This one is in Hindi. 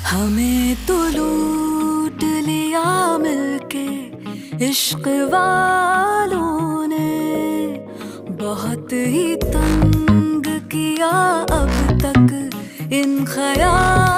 हमें तो लूट लिया मिलके इश्क वालों ने, बहुत ही तंग किया अब तक इन ख्यालों